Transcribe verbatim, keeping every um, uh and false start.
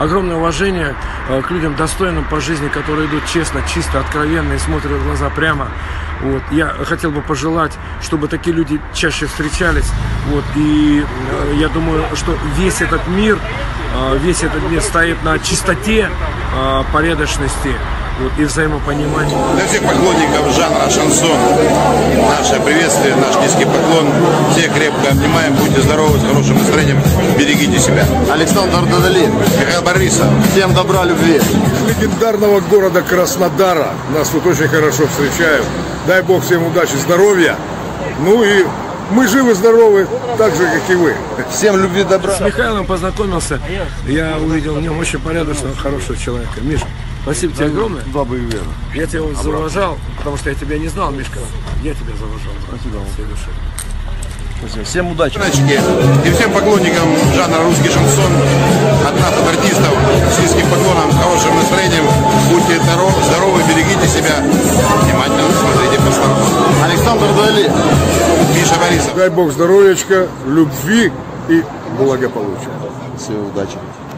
огромное уважение к людям достойным по жизни, которые идут честно, чисто, откровенно и смотрят в глаза прямо. Вот. Я хотел бы пожелать, чтобы такие люди чаще встречались. Вот. И э, я думаю, что весь этот мир, э, весь этот мир стоит на чистоте, э, порядочности, вот, и взаимопонимании. Для всех поклонников жанра шансон наше приветствие, наш низкий поклон. Всех крепко обнимаем, будьте здоровы, с хорошим настроением, берегите себя. Александр Дадали, Михаил Борисов. Всем добра, любви. Легендарного города Краснодара. Нас тут очень хорошо встречают. Дай Бог всем удачи, здоровья. Ну и мы живы-здоровы, так же, как и вы. Всем любви, добра. С Михаилом познакомился. Я увидел в нем очень порядочного, хорошего человека. Миша, спасибо тебе огромное. Бабы и вера. Я тебя вот зауважал, потому что я тебя не знал, Мишка. Я тебя зауважал. Спасибо. Всей души. Спасибо. Всем удачи. И всем поклонникам жанра русский шансон от нас, от артистов, с низким поклоном, с хорошим настроением. Будьте здоровы, берегите себя. Внимательно смотрите по сторонам. Александр Дадали. Миша Борисов. Дай Бог здоровьечка, любви и благополучия. Всего удачи.